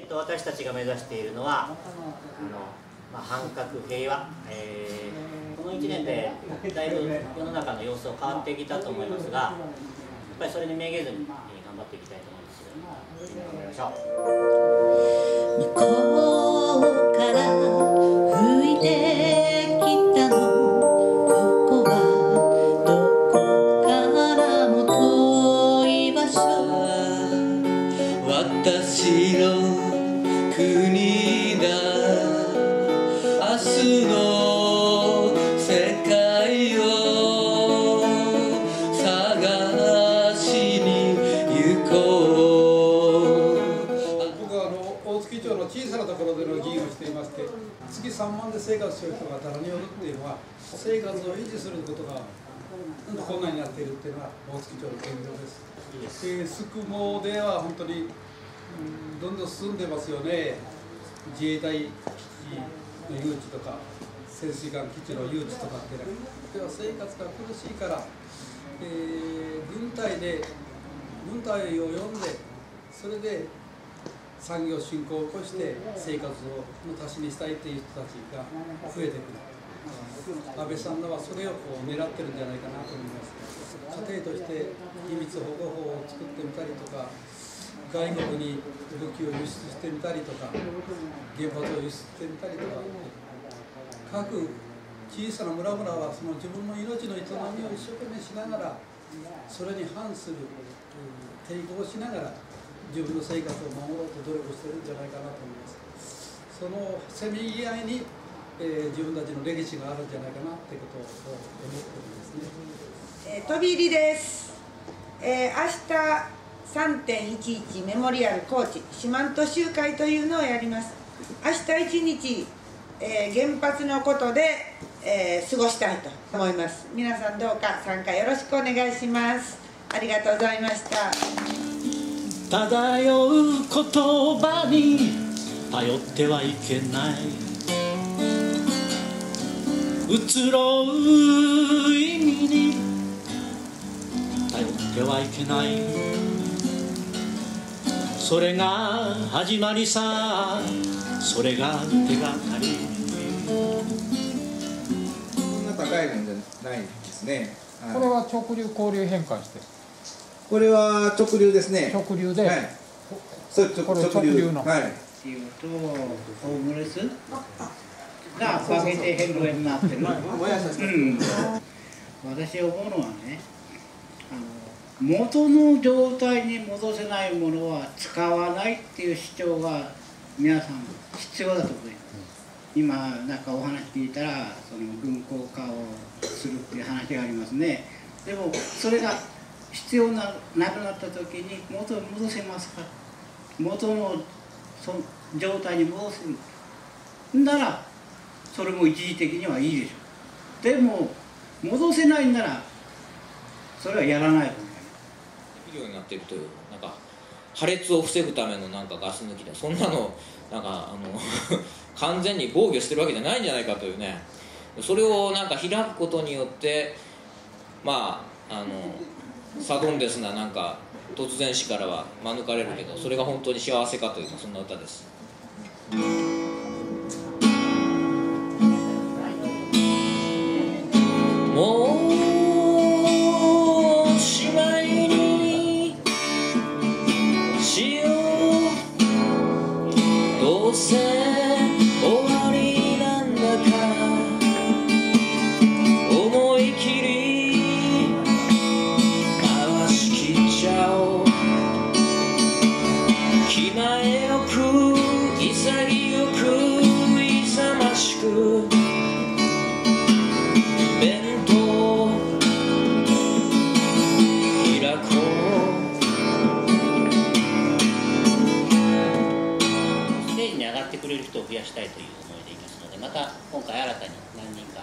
私たちが目指しているのは反核平和、この1年でだいぶ世の中の様子を変わってきたと思いますが、やっぱりそれにめげずに頑張っていきたいと思います。頑張りましょう。 向こうから吹いてきたの、ここはどこからも遠い場所、私の国だ、明日の世界を探しに行こう。 僕は大月町の小さなところでの議員をしていまして、月3万で生活している人が誰によるっていうのは、生活を維持することが困難になっているっていうのが大月町の現状です。宿毛では本当にどんどん進んでますよね。自衛隊基地の誘致とか潜水艦基地の誘致とかっていうのは生活が苦しいから、軍隊を呼んで、それで産業振興を起こして生活をの足しにしたいっていう人たちが増えてくる。安倍さんらはそれを狙ってるんじゃないかなと思います。家庭として秘密保護法を作ってみたりとか、外国に武器を輸出してみたりとか、原発を輸出してみたりとか、各小さな村々はその自分の命の営みを一生懸命しながら、それに反する抵抗しながら自分の生活を守ろうと努力してるんじゃないかなと思います。そのせめぎ合いに、自分たちの歴史があるんじゃないかなってことを思ってるんですね。 飛び入りです。明日3.11 メモリアル高知四万十集会というのをやります。明日一日、原発のことで、過ごしたいと思います。皆さんどうか参加よろしくお願いします。ありがとうございました。 漂う言葉に頼ってはいけない、移ろう意味に頼ってはいけない、それが始まりさ、それが手がかり。 そんな高いもんじゃないですね。 これは直流交流変換して。 これは直流ですね。 直流で。 はい。そうこれ直流の。 はい。 っていうとホームレスが化けて変動になってる。私思うのはね、元の状態に戻せないものは使わないっていう主張が皆さん必要だと思います。今なんかお話聞いたらその軍港化をするっていう話がありますね。でもそれが必要なくなった時に元に戻せますか。元の状態に戻せるならそれも一時的にはいいでしょう。でも戻せないならそれはやらないと思います。 ようになっているというなんか破裂を防ぐためのなんかガス抜きで、そんなのなんか完全に防御してるわけじゃないんじゃないかというね、それをなんか開くことによってサドンデスななんか突然死からは免れるけど、それが本当に幸せかというそんな歌です。 もうしまいにしよう、どうせ終わりなんだから思い切り回しきっちゃおう、気前よく潔く勇ましくくれる人を増やしたいという思いでいますので、また今回新たに何人